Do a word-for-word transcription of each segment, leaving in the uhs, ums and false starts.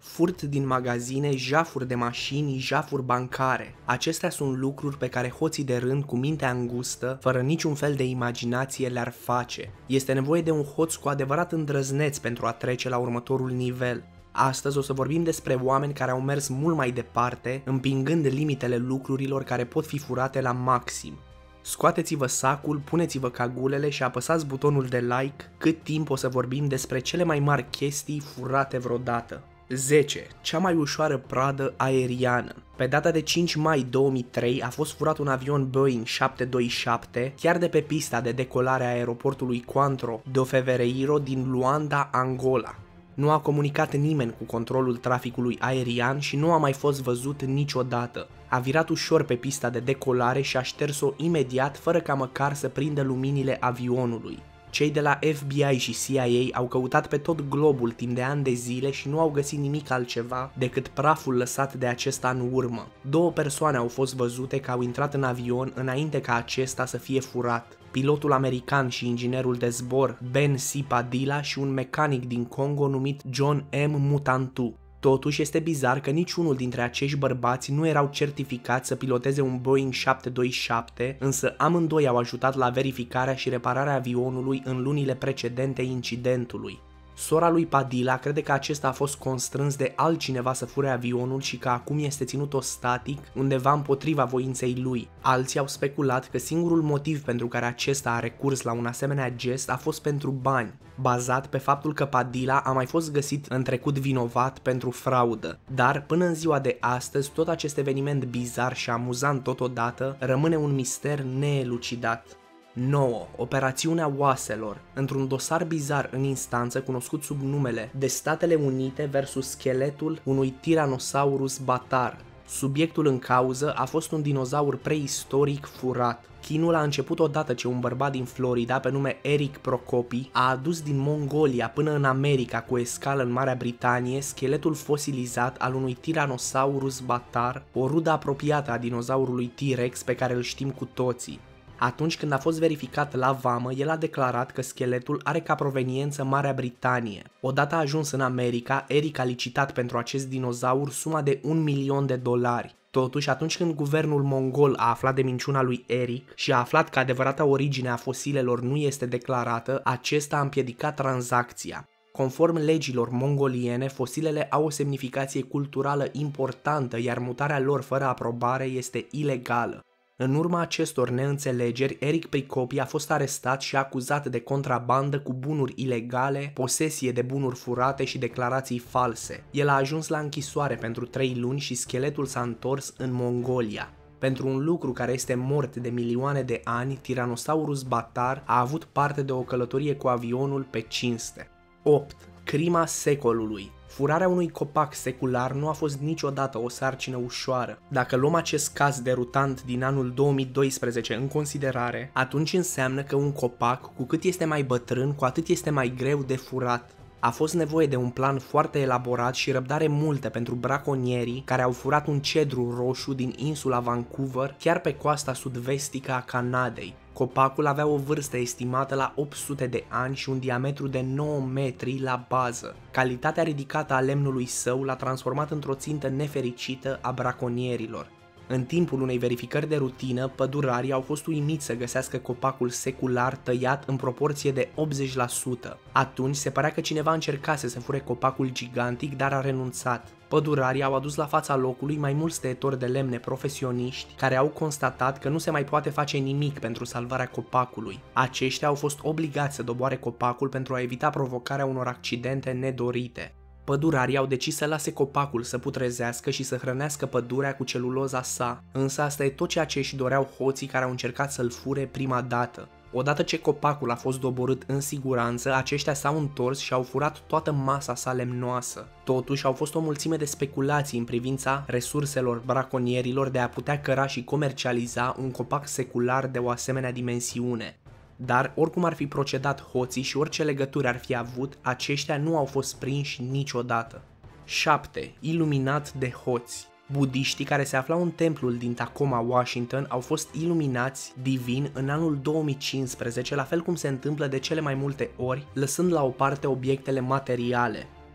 Furt din magazine, jafuri de mașini, jafuri bancare. Acestea sunt lucruri pe care hoții de rând cu mintea îngustă, fără niciun fel de imaginație, le-ar face. Este nevoie de un hoț cu adevărat îndrăzneț pentru a trece la următorul nivel. Astăzi o să vorbim despre oameni care au mers mult mai departe, împingând limitele lucrurilor care pot fi furate la maxim. Scoateți-vă sacul, puneți-vă cagulele și apăsați butonul de like cât timp o să vorbim despre cele mai mari chestii furate vreodată. zece. Cea mai ușoară pradă aeriană. Pe data de cinci mai două mii trei a fost furat un avion Boeing șapte doi șapte chiar de pe pista de decolare a aeroportului Coantro do Fevereiro din Luanda, Angola. Nu a comunicat nimeni cu controlul traficului aerian și nu a mai fost văzut niciodată. A virat ușor pe pista de decolare și a șters-o imediat fără ca măcar să prindă luminile avionului. Cei de la F B I și C I A au căutat pe tot globul timp de ani de zile și nu au găsit nimic altceva decât praful lăsat de acesta în urmă. Două persoane au fost văzute că au intrat în avion înainte ca acesta să fie furat. Pilotul american și inginerul de zbor Ben C. Padilla și un mecanic din Congo numit John M. Mutantu. Totuși este bizar că niciunul dintre acești bărbați nu erau certificați să piloteze un Boeing șapte doi șapte, însă amândoi au ajutat la verificarea și repararea avionului în lunile precedente incidentului. Sora lui Padilla crede că acesta a fost constrâns de altcineva să fure avionul și că acum este ținut static undeva împotriva voinței lui. Alții au speculat că singurul motiv pentru care acesta a recurs la un asemenea gest a fost pentru bani, bazat pe faptul că Padilla a mai fost găsit în trecut vinovat pentru fraudă. Dar până în ziua de astăzi, tot acest eveniment bizar și amuzant totodată rămâne un mister neelucidat. nouă. Operațiunea oaselor. Într-un dosar bizar în instanță cunoscut sub numele de Statele Unite versus scheletul unui Tyrannosaurus batar. Subiectul în cauză a fost un dinozaur preistoric furat. Chinul a început odată ce un bărbat din Florida pe nume Eric Procopi a adus din Mongolia până în America cu escală în Marea Britanie scheletul fosilizat al unui Tyrannosaurus batar, o rudă apropiată a dinozaurului T-Rex pe care îl știm cu toții. Atunci când a fost verificat la vamă, el a declarat că scheletul are ca proveniență Marea Britanie. Odată ajuns în America, Eric a licitat pentru acest dinozaur suma de un milion de dolari. Totuși, atunci când guvernul mongol a aflat de minciuna lui Eric și a aflat că adevărata origine a fosilelor nu este declarată, acesta a împiedicat tranzacția. Conform legilor mongoliene, fosilele au o semnificație culturală importantă, iar mutarea lor fără aprobare este ilegală. În urma acestor neînțelegeri, Eric Procopi a fost arestat și acuzat de contrabandă cu bunuri ilegale, posesie de bunuri furate și declarații false. El a ajuns la închisoare pentru trei luni și scheletul s-a întors în Mongolia. Pentru un lucru care este mort de milioane de ani, Tyrannosaurus batar a avut parte de o călătorie cu avionul pe cinste. opt. Crima secolului. Furarea unui copac secular nu a fost niciodată o sarcină ușoară. Dacă luăm acest caz derutant din anul două mii doisprezece în considerare, atunci înseamnă că un copac, cu cât este mai bătrân, cu atât este mai greu de furat. A fost nevoie de un plan foarte elaborat și răbdare multă pentru braconierii care au furat un cedru roșu din insula Vancouver, chiar pe coasta sud-vestică a Canadei. Copacul avea o vârstă estimată la opt sute de ani și un diametru de nouă metri la bază. Calitatea ridicată a lemnului său l-a transformat într-o țintă nefericită a braconierilor. În timpul unei verificări de rutină, pădurarii au fost uimiți să găsească copacul secular tăiat în proporție de optzeci la sută. Atunci se părea că cineva încercase să fure copacul gigantic, dar a renunțat. Pădurarii au adus la fața locului mai mulți tăietori de lemne profesioniști care au constatat că nu se mai poate face nimic pentru salvarea copacului. Aceștia au fost obligați să doboare copacul pentru a evita provocarea unor accidente nedorite. Pădurarii au decis să lase copacul să putrezească și să hrănească pădurea cu celuloza sa, însă asta e tot ceea ce își doreau hoții care au încercat să-l fure prima dată. Odată ce copacul a fost doborât în siguranță, aceștia s-au întors și au furat toată masa sa lemnoasă. Totuși, au fost o mulțime de speculații în privința resurselor braconierilor de a putea căra și comercializa un copac secular de o asemenea dimensiune. Dar, oricum ar fi procedat hoții și orice legături ar fi avut, aceștia nu au fost prinși niciodată. șapte. Iluminat de hoți. Budiștii care se aflau în templul din Tacoma, Washington, au fost iluminați divin în anul două mii cincisprezece, la fel cum se întâmplă de cele mai multe ori, lăsând la o parte obiectele materiale.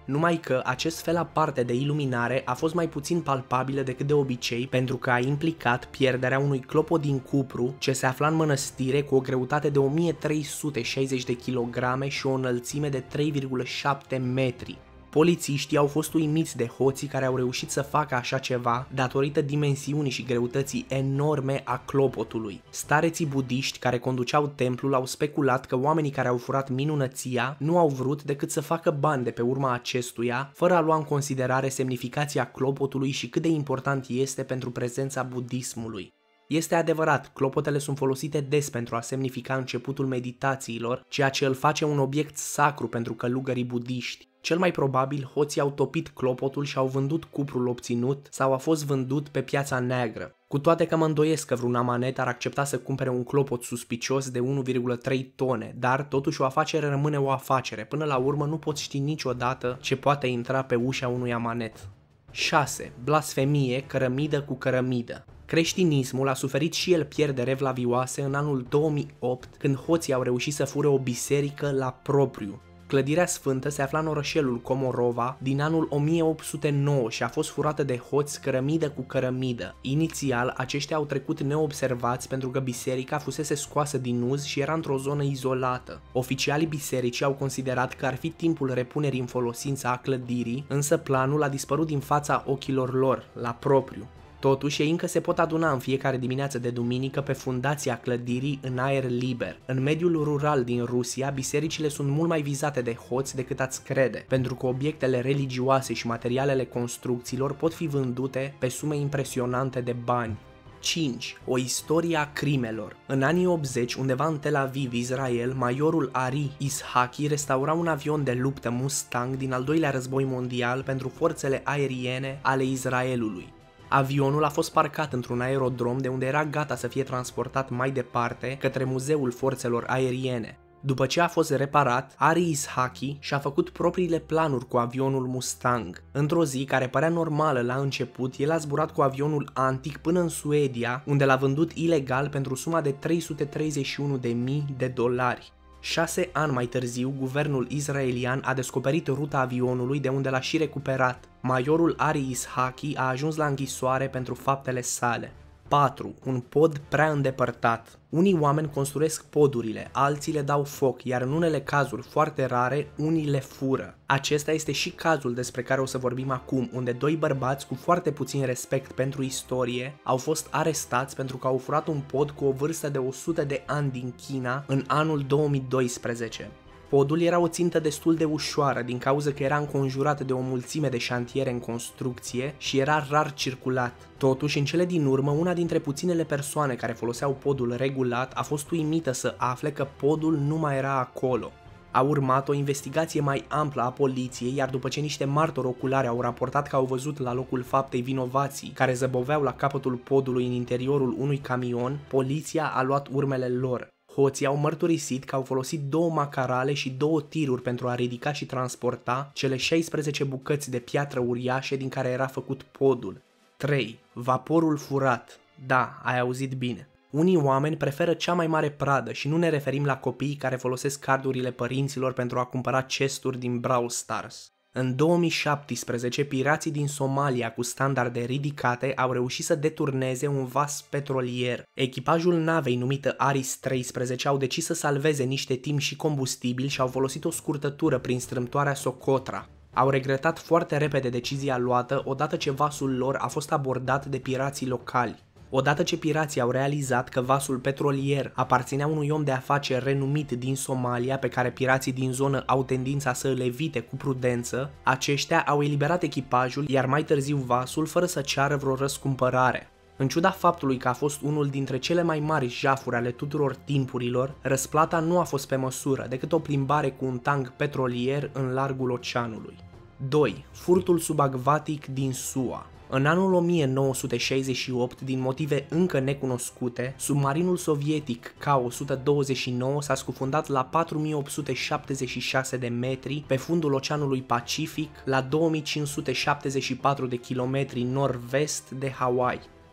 numai că acest fel aparte de iluminare a fost mai puțin palpabilă decât de obicei pentru că a implicat pierderea unui clopot din cupru ce se afla în mănăstire cu o greutate de o mie trei sute șaizeci de kilograme și o înălțime de trei virgulă șapte metri. Polițiștii au fost uimiți de hoții care au reușit să facă așa ceva datorită dimensiunii și greutății enorme a clopotului. Stareții budiști care conduceau templul au speculat că oamenii care au furat minunăția nu au vrut decât să facă bani de pe urma acestuia, fără a lua în considerare semnificația clopotului și cât de important este pentru prezența budismului. Este adevărat, clopotele sunt folosite des pentru a semnifica începutul meditațiilor, ceea ce îl face un obiect sacru pentru călugării budiști. Cel mai probabil, hoții au topit clopotul și au vândut cuprul obținut sau a fost vândut pe piața neagră. Cu toate că mă îndoiesc că vreun amanet ar accepta să cumpere un clopot suspicios de unu virgulă trei tone, dar totuși o afacere rămâne o afacere, până la urmă nu poți ști niciodată ce poate intra pe ușa unui amanet. șase. Blasfemie, cărămidă cu cărămidă. Creștinismul a suferit și el pierderi evlavioase în anul două mii opt, când hoții au reușit să fure o biserică la propriu. Clădirea sfântă se afla în orășelul Comorova din anul o mie opt sute nouă și a fost furată de hoți cărămidă cu cărămidă. Inițial, aceștia au trecut neobservați pentru că biserica fusese scoasă din uz și era într-o zonă izolată. Oficialii bisericii au considerat că ar fi timpul repunerii în folosință a clădirii, însă planul a dispărut din fața ochilor lor, la propriu. Totuși, ei încă se pot aduna în fiecare dimineață de duminică pe fundația clădirii în aer liber. În mediul rural din Rusia, bisericile sunt mult mai vizate de hoți decât ați crede, pentru că obiectele religioase și materialele construcțiilor pot fi vândute pe sume impresionante de bani. cinci. O istorie a crimelor. În anii optzeci, undeva în Tel Aviv, Israel, majorul Ari Ishaki restaura un avion de luptă Mustang din al doilea război mondial pentru forțele aeriene ale Israelului. Avionul a fost parcat într-un aerodrom de unde era gata să fie transportat mai departe către Muzeul Forțelor Aeriene. După ce a fost reparat, Ari Ishaki și-a făcut propriile planuri cu avionul Mustang. Într-o zi care părea normală la început, el a zburat cu avionul antic până în Suedia, unde l-a vândut ilegal pentru suma de trei sute treizeci și unu de mii de dolari. Șase ani mai târziu, guvernul israelian a descoperit ruta avionului de unde l-a și recuperat. Majorul Ari Ishaki a ajuns la închisoare pentru faptele sale. patru. Un pod prea îndepărtat. Unii oameni construiesc podurile, alții le dau foc, iar în unele cazuri foarte rare, unii le fură. Acesta este și cazul despre care o să vorbim acum, unde doi bărbați cu foarte puțin respect pentru istorie au fost arestați pentru că au furat un pod cu o vârstă de o sută de ani din China în anul două mii doisprezece. Podul era o țintă destul de ușoară din cauza că era înconjurat de o mulțime de șantiere în construcție și era rar circulat. Totuși, în cele din urmă, una dintre puținele persoane care foloseau podul regulat a fost uimită să afle că podul nu mai era acolo. A urmat o investigație mai amplă a poliției, iar după ce niște martori oculari au raportat că au văzut la locul faptei vinovații care zăboveau la capătul podului în interiorul unui camion, poliția a luat urmele lor. Hoții au mărturisit că au folosit două macarale și două tiruri pentru a ridica și transporta cele șaisprezece bucăți de piatră uriașe din care era făcut podul. trei. Vaporul furat. Da, ai auzit bine. Unii oameni preferă cea mai mare pradă și nu ne referim la copiii care folosesc cardurile părinților pentru a cumpăra chesturi din Brawl Stars. În două mii șaptesprezece, pirații din Somalia cu standarde ridicate au reușit să deturneze un vas petrolier. Echipajul navei numită Aris treisprezece au decis să salveze niște timp și combustibil și au folosit o scurtătură prin strâmtoarea Socotra. Au regretat foarte repede decizia luată odată ce vasul lor a fost abordat de pirații locali. Odată ce pirații au realizat că vasul petrolier aparținea unui om de afaceri renumit din Somalia pe care pirații din zonă au tendința să îl evite cu prudență, aceștia au eliberat echipajul, iar mai târziu vasul fără să ceară vreo răscumpărare. În ciuda faptului că a fost unul dintre cele mai mari jafuri ale tuturor timpurilor, răsplata nu a fost pe măsură decât o plimbare cu un tank petrolier în largul oceanului. doi. Furtul subacvatic din S U A. În anul o mie nouă sute șaizeci și opt, din motive încă necunoscute, submarinul sovietic K o sută douăzeci și nouă s-a scufundat la patru mii opt sute șaptezeci și șase de metri pe fundul Oceanului Pacific, la două mii cinci sute șaptezeci și patru de kilometri nord-vest de Hawaii.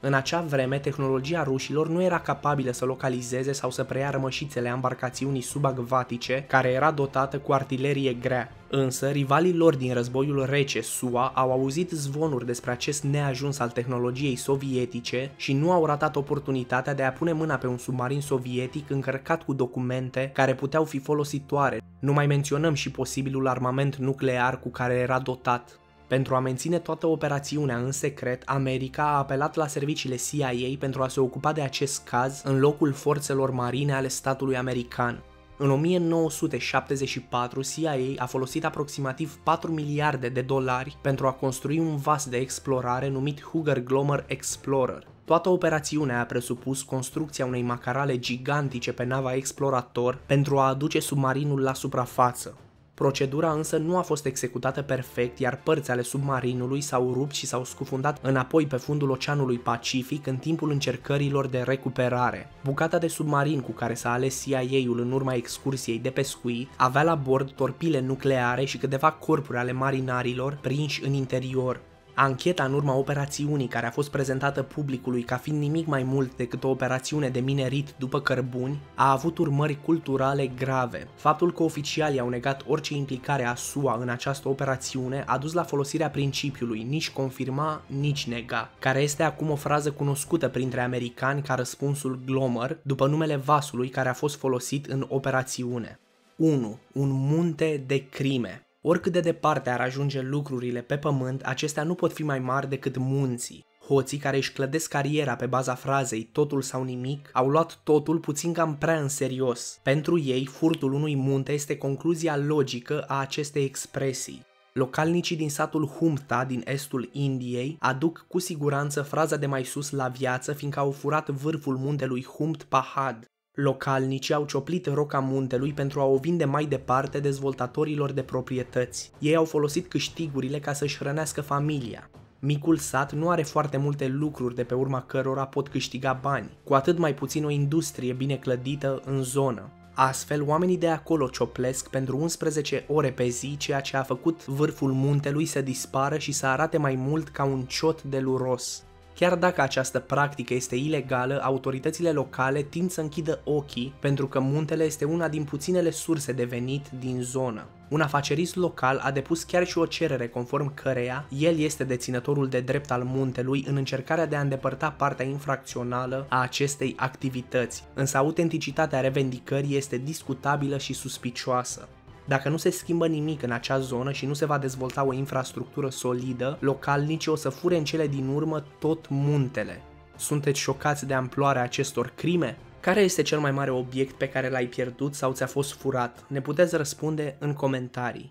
În acea vreme, tehnologia rușilor nu era capabilă să localizeze sau să preia rămășițele embarcațiunii subacvatice, care era dotată cu artilerie grea. Însă, rivalii lor din războiul rece, S U A, au auzit zvonuri despre acest neajuns al tehnologiei sovietice și nu au ratat oportunitatea de a pune mâna pe un submarin sovietic încărcat cu documente care puteau fi folositoare. Nu mai menționăm și posibilul armament nuclear cu care era dotat. Pentru a menține toată operațiunea în secret, America a apelat la serviciile C I A pentru a se ocupa de acest caz în locul forțelor marine ale statului american. În o mie nouă sute șaptezeci și patru, C I A a folosit aproximativ patru miliarde de dolari pentru a construi un vas de explorare numit Hugger Glomar Explorer. Toată operațiunea a presupus construcția unei macarale gigantice pe nava Explorator pentru a aduce submarinul la suprafață. Procedura însă nu a fost executată perfect, iar părți ale submarinului s-au rupt și s-au scufundat înapoi pe fundul Oceanului Pacific în timpul încercărilor de recuperare. Bucata de submarin cu care s-a ales C I A-ul în urma excursiei de pescuit avea la bord torpile nucleare și câteva corpuri ale marinarilor prinși în interior. Ancheta în urma operațiunii, care a fost prezentată publicului ca fiind nimic mai mult decât o operațiune de minerit după cărbuni, a avut urmări culturale grave. Faptul că oficialii au negat orice implicare a S U A în această operațiune a dus la folosirea principiului nici confirma, nici nega, care este acum o frază cunoscută printre americani ca răspunsul Glomar, după numele vasului care a fost folosit în operațiune. unu. Un munte de crime. Oricât de departe ar ajunge lucrurile pe pământ, acestea nu pot fi mai mari decât munții. Hoții care își clădesc cariera pe baza frazei totul sau nimic au luat totul puțin cam prea în serios. Pentru ei, furtul unui munte este concluzia logică a acestei expresii. Localnicii din satul Humta din estul Indiei aduc cu siguranță fraza de mai sus la viață, fiindcă au furat vârful muntelui Humt Pahad. Localnicii au cioplit roca muntelui pentru a o vinde mai departe dezvoltatorilor de proprietăți. Ei au folosit câștigurile ca să-și hrănească familia. Micul sat nu are foarte multe lucruri de pe urma cărora pot câștiga bani, cu atât mai puțin o industrie bine clădită în zonă. Astfel, oamenii de acolo cioplesc pentru unsprezece ore pe zi, ceea ce a făcut vârful muntelui să dispară și să arate mai mult ca un ciot de luros. Chiar dacă această practică este ilegală, autoritățile locale tind să închidă ochii pentru că muntele este una din puținele surse de venit din zonă. Un afacerist local a depus chiar și o cerere conform căreia el este deținătorul de drept al muntelui în încercarea de a îndepărta partea infracțională a acestei activități, însă autenticitatea revendicării este discutabilă și suspicioasă. Dacă nu se schimbă nimic în acea zonă și nu se va dezvolta o infrastructură solidă, localnicii o să fure în cele din urmă tot muntele. Sunteți șocați de amploarea acestor crime? Care este cel mai mare obiect pe care l-ai pierdut sau ți-a fost furat? Ne puteți răspunde în comentarii.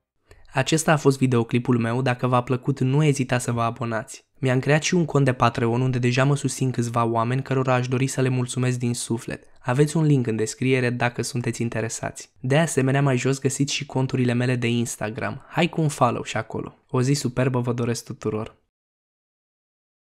Acesta a fost videoclipul meu, dacă v-a plăcut nu ezitați să vă abonați. Mi-am creat și un cont de Patreon unde deja mă susțin câțiva oameni cărora aș dori să le mulțumesc din suflet. Aveți un link în descriere dacă sunteți interesați. De asemenea, mai jos găsiți și conturile mele de Instagram. Hai cu un follow și acolo. O zi superbă vă doresc tuturor!